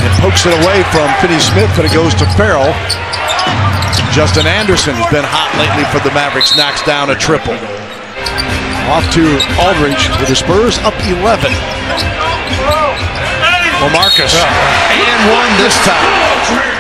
and pokes it away from Finney-Smith, but it goes to Farrell. Justin Anderson has been hot lately for the Mavericks, knocks down a triple. Off to Aldridge with the Spurs up 11. LaMarcus, and one this time.